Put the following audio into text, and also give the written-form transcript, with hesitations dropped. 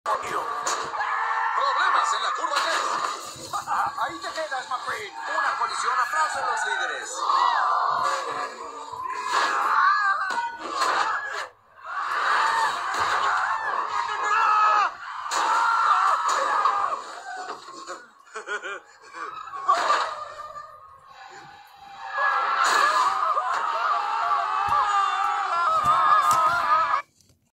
Problemas en la curva 3. Ahí te quedas, McQueen. Una colisión, aplausos a los líderes.